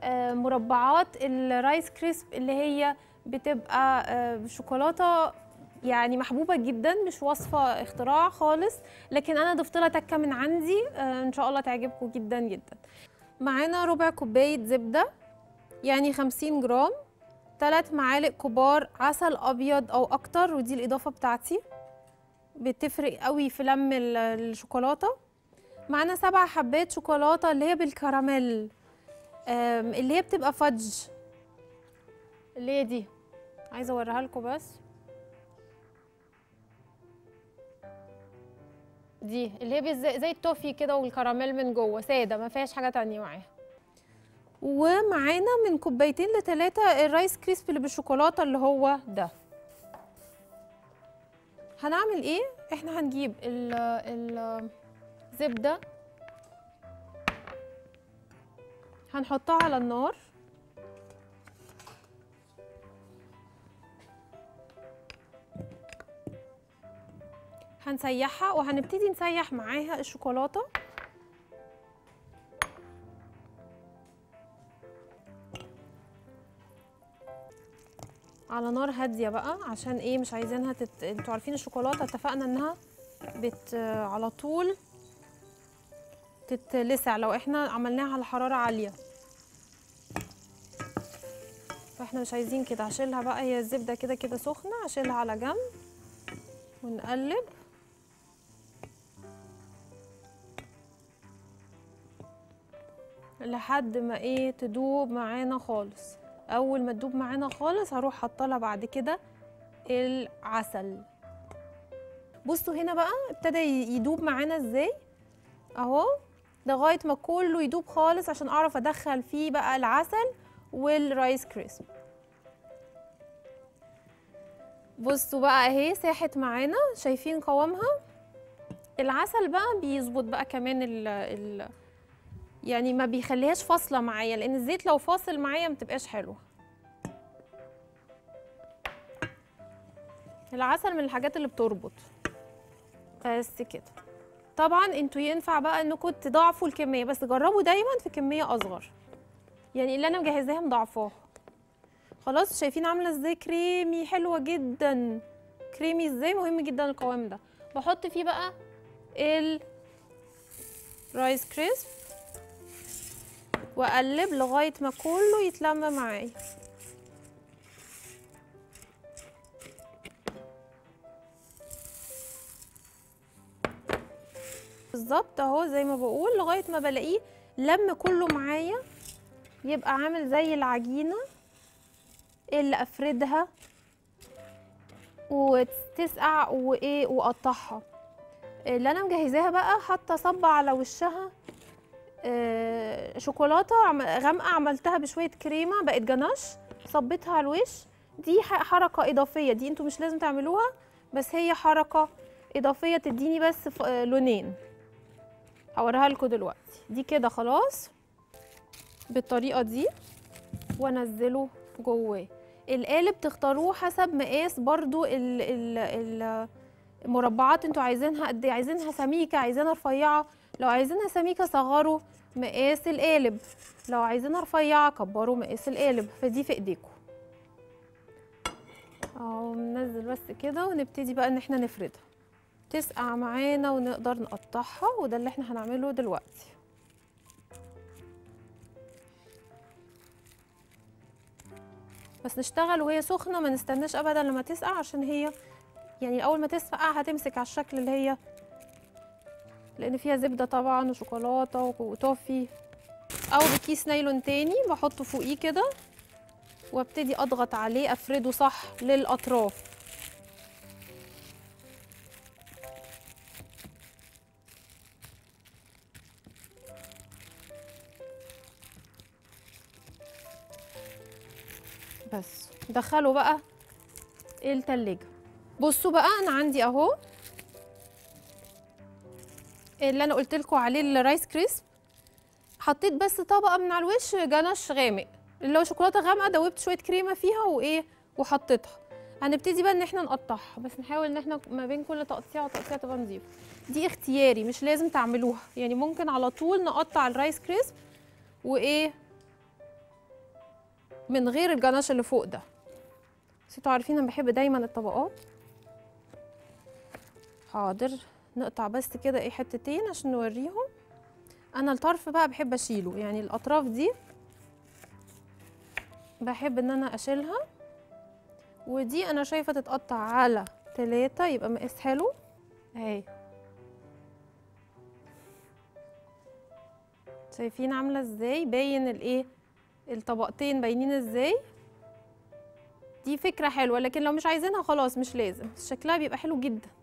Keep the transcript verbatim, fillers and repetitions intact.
مربعات الرايس كريسب اللي هي بتبقى شوكولاته يعني محبوبه جدا، مش وصفه اختراع خالص، لكن انا ضفت لها تكه من عندي ان شاء الله تعجبكم جدا جدا. معانا ربع كوبايه زبده يعني خمسين جرام، ثلاث معالق كبار عسل ابيض او اكتر، ودي الاضافه بتاعتي بتفرق قوي في لم الشوكولاته. معانا سبع حبات شوكولاته اللي هي بالكراميل، اللي هي بتبقى فudge، اللي هي دي عايزه اوريها لكم، بس دي اللي هي زي, زي التوفي كده والكراميل من جوه ساده ما فيهاش حاجه تانية معاها. ومعانا من كوبايتين لثلاثه الرايس كريسب اللي بالشوكولاته اللي هو ده. هنعمل ايه؟ احنا هنجيب الزبده هنحطها على النار، هنسيحها وهنبتدي نسيح معاها الشوكولاته على نار هاديه بقى، عشان ايه؟ مش عايزينها تت... انتوا عارفين الشوكولاته اتفقنا انها بت على طول تتلسع لو احنا عملناها على حراره عاليه، فاحنا مش عايزين كده. هشيلها بقى، هي الزبده كده كده سخنه، هشيلها على جنب ونقلب. لحد ما ايه تدوب معانا خالص. اول ما تدوب معانا خالص هروح حاطه بعد كده العسل. بصوا هنا بقى ابتدى يدوب معانا ازاي اهو، لغايه ما كله يدوب خالص عشان اعرف ادخل فيه بقى العسل والرايس كريسب. بصوا بقى اهي ساحت معانا، شايفين قوامها؟ العسل بقى بيظبط بقى كمان ال ال يعني ما بيخليهاش فاصله معايا، لان الزيت لو فاصل معايا ما بتبقاش حلوه. العسل من الحاجات اللي بتربط بس كده. طبعا انتوا ينفع بقى انكم تضاعفوا الكميه، بس جربوا دايما في كميه اصغر، يعني اللي انا مجهزاها مضاعفاها. خلاص شايفين عامله ازاي كريمي حلوه جدا، كريمي ازاي، مهم جدا القوام ده. بحط فيه بقى الرايس كريسب واقلب لغايه ما كله يتلم معايا. بالظبط اهو زي ما بقول، لغايه ما بلاقيه لم كله معايا، يبقى عامل زي العجينه اللي افردها وتسقع وايه واقطعها. اللي انا مجهزاها بقى حاطه صبه على وشها آه شوكولاته غامقه، عملتها بشويه كريمه بقت جناش، صبيتها على الوش. دي حركه اضافيه، دي انتوا مش لازم تعملوها، بس هي حركه اضافيه تديني بس لونين. هوريها لكم دلوقتي. دي كده خلاص بالطريقه دي، وانزله جواه. القالب تختاروه حسب مقاس برضو ال ال المربعات انتوا عايزينها قد ايه، عايزينها سميكه عايزينها رفيعه. لو عايزينها سميكه صغروا مقاس القالب، لو عايزينها رفيعه كبروا مقاس القالب، فدي في ايديكم. اهو ننزل بس كده ونبتدي بقى ان احنا نفردها تسقع معانا ونقدر نقطعها، وده اللي احنا هنعمله دلوقتي. بس نشتغل وهي سخنه، ما نستناش ابدا لما تسقع، عشان هي يعني اول ما تسقع هتمسك على الشكل اللي هي، لان فيها زبده طبعا وشوكولاته وتوفي. او بكيس نايلون تاني بحطه فوقيه كده وابتدي اضغط عليه افرده صح للاطراف. بس دخله بقى التلاجة. بصوا بقى انا عندي اهو اللي انا قلت لكم عليه الرايس كريسب، حطيت بس طبقه من على الوش جناش غامق اللي هو شوكولاته غامقه، دوبت شويه كريمه فيها وايه وحطيتها. هنبتدي بقى ان احنا نقطعها، بس نحاول ان احنا ما بين كل تقطيعه وتقطيعه تبقى نضيفه. دي اختياري مش لازم تعملوها، يعني ممكن على طول نقطع الرايس كريسب وايه من غير الجناش اللي فوق ده. بس انتوا عارفين انا بحب دايما الطبقات. حاضر، نقطع بس كده ايه حتتين عشان نوريهم. انا الطرف بقى بحب اشيله، يعني الاطراف دي بحب ان انا اشيلها، ودي انا شايفه تتقطع على تلاتة يبقى مقاس حلو اهي. شايفين عامله ازاي؟ باين الايه الطبقتين باينين ازاي. دي فكره حلوه، لكن لو مش عايزينها خلاص مش لازم، بس شكلها بيبقى حلو جدا.